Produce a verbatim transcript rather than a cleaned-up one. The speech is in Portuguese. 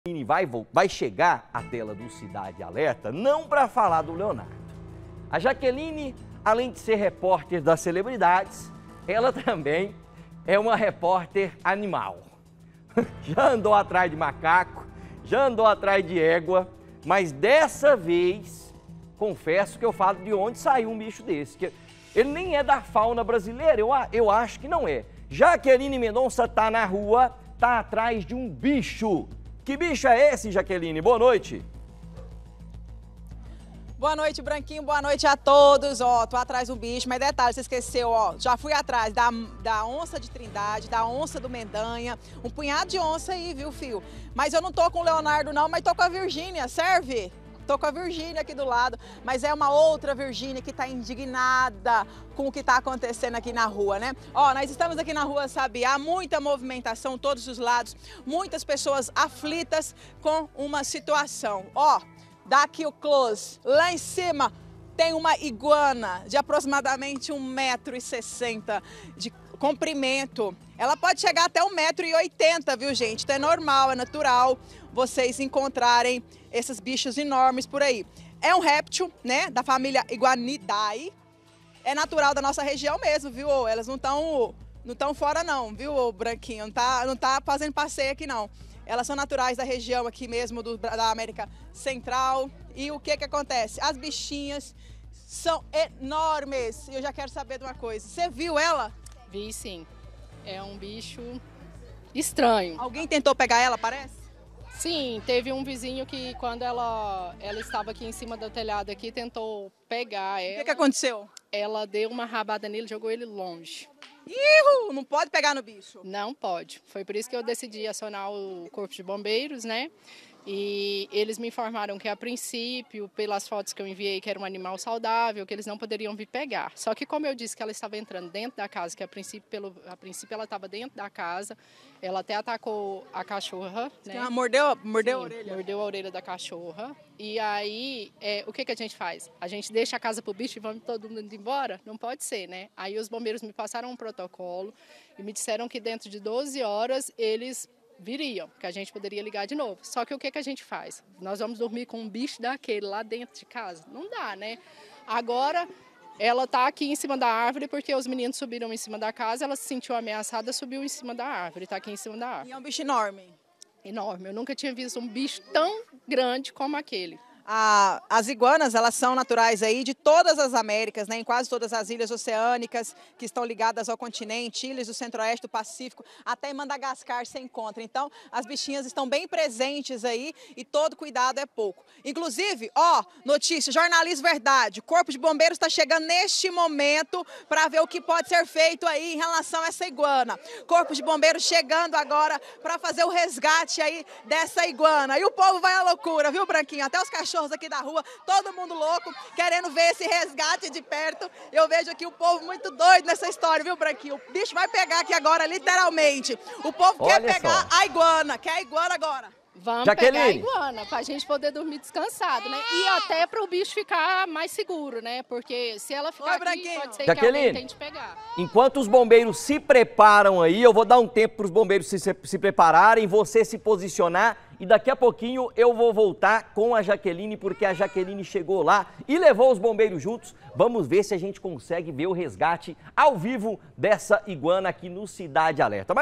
Vai, vai chegar à tela do Cidade Alerta não para falar do Leonardo. A Jaqueline, além de ser repórter das celebridades, ela também é uma repórter animal. Já andou atrás de macaco, já andou atrás de égua, mas dessa vez, confesso que eu falo de onde saiu um bicho desse. Que ele nem é da fauna brasileira, eu, eu acho que não é. Jaqueline Mendonça tá na rua, tá atrás de um bicho. Que bicho é esse, Jaqueline? Boa noite. Boa noite, Branquinho. Boa noite a todos. Ó, tô atrás do bicho, mas detalhe, você esqueceu, ó. Já fui atrás da, da onça de Trindade, da onça do Mendanha, um punhado de onça aí, viu, filho? Mas eu não tô com o Leonardo, não, mas tô com a Virgínia, serve? Tô com a Virgínia aqui do lado, mas é uma outra Virgínia que tá indignada com o que tá acontecendo aqui na rua, né? Ó, nós estamos aqui na rua Sabiá, muita movimentação, todos os lados, muitas pessoas aflitas com uma situação. Ó, dá aqui o close, lá em cima tem uma iguana de aproximadamente um metro e sessenta de comprimento. Ela pode chegar até um metro e oitenta, viu, gente? Então é normal, é natural vocês encontrarem esses bichos enormes por aí. É um réptil, né, da família Iguanidae. É natural da nossa região mesmo, viu? Elas não estão não estão fora não, viu, Branquinho? Não tá, não tá fazendo passeio aqui não. Elas são naturais da região aqui mesmo, do, da América Central. E o que que acontece? As bichinhas são enormes. E eu já quero saber de uma coisa. Você viu ela? Vi sim. É um bicho estranho. Alguém tentou pegar ela, parece? Sim, teve um vizinho que quando ela, ela estava aqui em cima do telhado aqui, tentou pegar ela. O que que aconteceu? Ela deu uma rabada nele e jogou ele longe. Ih, não pode pegar no bicho. Não pode. Foi por isso que eu decidi acionar o Corpo de Bombeiros, né? E eles me informaram que, a princípio, pelas fotos que eu enviei, que era um animal saudável, que eles não poderiam vir pegar. Só que, como eu disse que ela estava entrando dentro da casa, que a princípio, pelo, a princípio ela estava dentro da casa, ela até atacou a cachorra, né? Ela mordeu, mordeu Sim, a orelha? Mordeu a orelha da cachorra. E aí, é, o que, que a gente faz? A gente deixa a casa pro bicho e vamos todo mundo embora? Não pode ser, né? Aí os bombeiros me passaram um protocolo e me disseram que dentro de doze horas eles viriam, que a gente poderia ligar de novo. Só que o que, que a gente faz? Nós vamos dormir com um bicho daquele lá dentro de casa? Não dá, né? Agora, ela está aqui em cima da árvore porque os meninos subiram em cima da casa, ela se sentiu ameaçada, subiu em cima da árvore, está aqui em cima da árvore. E é um bicho enorme? Enorme. Eu nunca tinha visto um bicho tão grande como aquele. Ah, as iguanas, elas são naturais aí de todas as Américas, né? Em quase todas as ilhas oceânicas que estão ligadas ao continente, ilhas do centro-oeste do Pacífico, até em Madagascar se encontra. Então, as bichinhas estão bem presentes aí e todo cuidado é pouco. Inclusive, ó, notícia, jornalismo verdade, o Corpo de Bombeiros está chegando neste momento para ver o que pode ser feito aí em relação a essa iguana. Corpo de Bombeiros chegando agora para fazer o resgate aí dessa iguana. E o povo vai à loucura, viu, Branquinho? Até os cachorros aqui da rua, todo mundo louco, querendo ver esse resgate de perto. Eu vejo aqui o povo muito doido nessa história, viu, Branquinho? O bicho vai pegar aqui agora, literalmente. O povo Olha quer pegar só. a iguana, quer a iguana agora. Vamos Jaqueline. pegar a iguana, para a gente poder dormir descansado, né? E até para o bicho ficar mais seguro, né? Porque se ela ficar Oi, aqui, Branquinho. pode ser Jaqueline. que alguém tente pegar. Enquanto os bombeiros se preparam aí, eu vou dar um tempo para os bombeiros se, se prepararem, você se posicionar e daqui a pouquinho eu vou voltar com a Jaqueline, porque a Jaqueline chegou lá e levou os bombeiros juntos. Vamos ver se a gente consegue ver o resgate ao vivo dessa iguana aqui no Cidade Alerta.